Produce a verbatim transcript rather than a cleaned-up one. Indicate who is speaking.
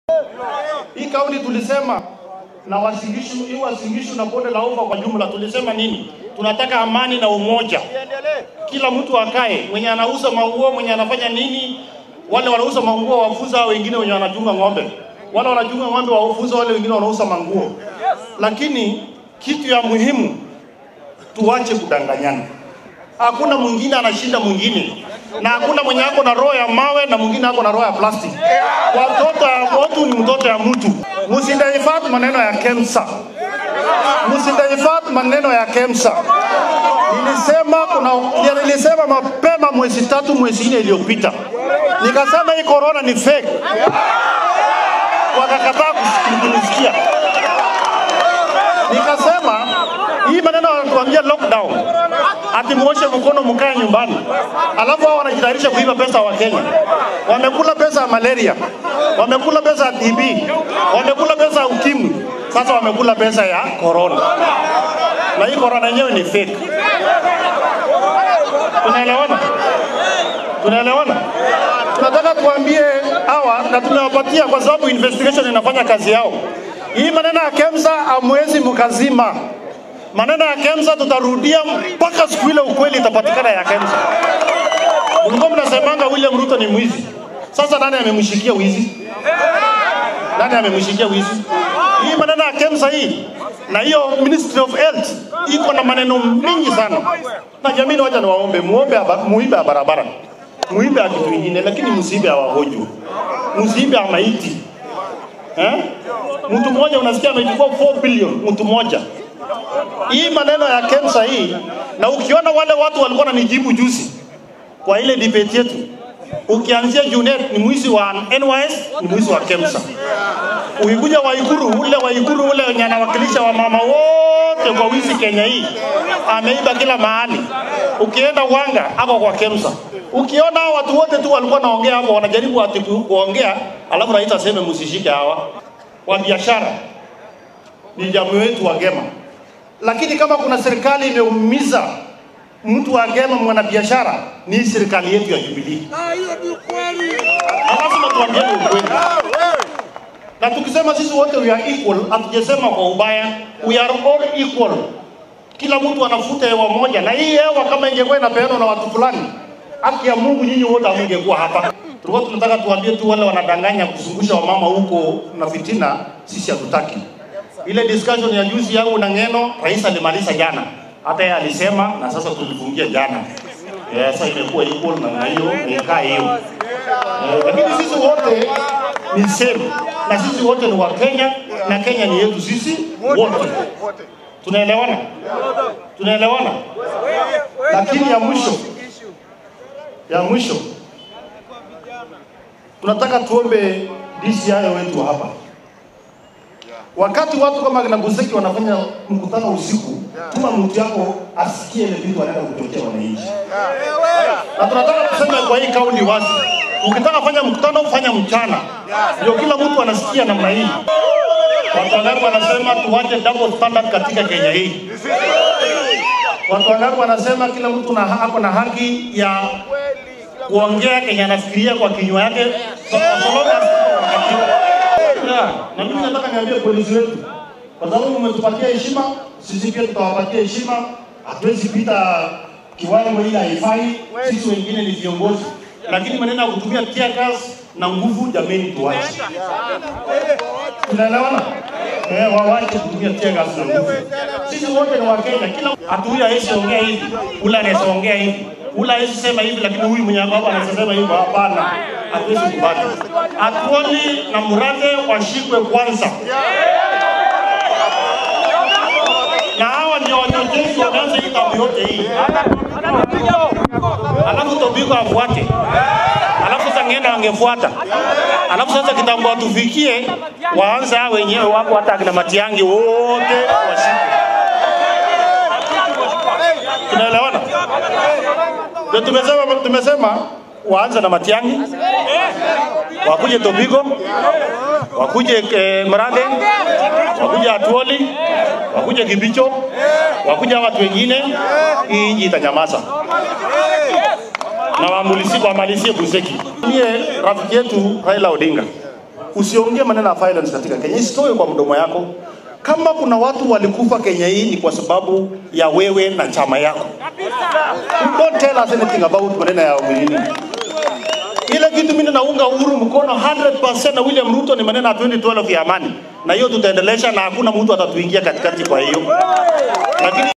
Speaker 1: Hii kauli tulisema na Wasingishu, hii Wasingishu na bonde la ufa kwa jumla tulisema nini? Tunataka amani na umoja. Kila mtu akae, mwenye anauza manguo, mwenye anafanya nini, wale wanauza manguo wafuza, wengine wenye wanachunga ng'ombe. Wale wanachunga ng'ombe wafuza, wale wengine wanauza manguo. Lakini kitu ya muhimu tuache kudanganyana. Hakuna mwingine anashinda mwingine. Na hakuna mwenye ako na roho ya mawe na mwingine ako na roho ya plastic. Watoto ya watu ni mtoto ya mtu. Msindahifadhi maneno ya KEMSA. Msindahifadhi maneno ya KEMSA. Nilisema kuna nilisema mapema mwezi tatu mwezi nne iliyopita. Nikasema hii corona ni fake. Wakakataa kunisikia. Nikasema hii maneno wanatuambia lockdown. Ati muoshe mkono mkae nyumbani. Alafu hao wanajitayarisha kuiba pesa wa Kenya. Wamekula pesa ya malaria. Wamekula pesa ya T B. Wamekula pesa ya ukimwi. Sasa wamekula pesa ya corona. Na hii corona yenyewe ni fake. Tunaelewana? Tunaelewana? Tunataka tuambie hawa na tunawapatia kwa sababu investigation inafanya kazi yao. Hii maneno ya KEMSA hamwezi mkazima. Maneno ya KEMSA tutarudia mpaka siku ile ukweli itapatikana ya KEMSA. Mlikuwa mnasemanga William Ruto ni mwizi. Sasa nani amemshikia wizi? Nani amemshikia wizi? Hii maneno ya KEMSA hii na hiyo Ministry of Health iko na maneno mingi sana. Na jamii wacha niwaombe muombe muibe barabara. Muibe kitu kingine lakini msiibe wagonjwa. Msiibe maiti. Eh? Mtu mmoja unasikia amechukua four billion mtu mmoja. Hii maneno ya KEMSA hii na ukiona wale watu walikuwa wananijibu juzi kwa ile debate yetu. Ukianzia Junet ni mwizi wa N Y S, ni mwizi wa KEMSA. Ukikuja Waiguru, ule Waiguru ule wenye anawakilisha wa mama wote kwa wizi Kenya hii. Ameiba kila mahali. Ukienda Wanga hapo kwa KEMSA. Ukiona watu wote tu walikuwa naongea hapo wanajaribu ati kuongea, alafu rais aseme msishike hawa. Wa biashara ni jamii wetu wa Gema. Lakini kama kuna serikali imeumiza mtu wa Gema mwanabiashara ni serikali yetu ya Jubilee. Ah, hiyo ni ukweli. Lazima tuambie ukweli. Na tukisema sisi wote we are equal, hatujasema kwa ubaya. We are all equal. Kila mtu anafuta hewa moja na hii hewa kama ingekuwa inapeanwa na watu fulani, haki ya Mungu nyinyi wote hamngekuwa hapa. Tulikuwa tunataka tuambie tu wale wanadanganya kuzungusha wamama huko na fitina, sisi hatutaki. Ile discussion ya juzi yangu na Ngeno, rais alimaliza jana. Hata yeye alisema na sasa tulifungia jana. Eh, sasa imekuwa equal na hiyo ikaa hiyo. Eh, lakini sisi wote ni same. Na sisi wote ni wa Kenya na Kenya ni yetu sisi wote. Tunaelewana? Tunaelewana? Lakini ya mwisho ya mwisho tunataka tuombe D C I wetu hapa. Wakati watu kama kina Guseki wanafanya mkutano usiku, tuma mtu yako asikie ile vitu wanaenda kutokea wananchi. Na tunataka kusema kwa hii kauli wazi. Ukitaka fanya mkutano fanya mchana. Ndio kila mtu anasikia namna hii. Watu wangu wanasema tuache double standard katika Kenya hii. Watu wangu wanasema kila mtu na hako na haki ya kuongea Kenya anafikiria kwa kinywa yake. Na mimi nataka niambie polisi wetu, kwa sababu mmetupatia heshima, sisi pia tutawapatia heshima. Hatuwezi pita kiwango ile haifai, sisi wengine ni viongozi. Lakini maneno ya kutumia tear gas na nguvu jameni tuache. Tunaelewana? Eh, waache kutumia tear gas na nguvu. Sisi wote ni Wakenya, kila hatuya hesi ongea hivi, ula anaweza ongea hivi. Ula hesi sema hivi lakini huyu mwenye baba anaweza sema hivi, hapana. Hatuwezi kubali. Atuoni na Murade washikwe kwanza. Na hawa ndio wanyongezi wanaanza hii tabu yote hii. Alafu Tobiko afuate. Alafu sasa Ngeno angefuata. Alafu sasa kitambo atufikie waanze hao wenyewe wako hata kina Matiangi wote washikwe. Tunaelewana? Ndio tumesema tumesema waanze na Matiangi, wakuje Tobiko, wakuje eh, Murade, wakuje Atuoli, wakuje Kibicho, wakuje watu wengine, hii nchi itanyamaza. Na wamulisi kwa malisie Guseki. Ndiye rafiki yetu Raila Odinga. usiongee maneno ya violence katika Kenya. Isitoe kwa mdomo yako. Kama kuna watu walikufa Kenya hii ni kwa sababu ya wewe na chama yako. Don't tell us anything about maneno ya wengine. Ile kitu mimi naunga Uhuru mkono one hundred percent na William Ruto ni maneno ya twenty twelve ya amani. Na hiyo tutaendelesha na hakuna mtu atatuingia katikati kwa hiyo. Lakini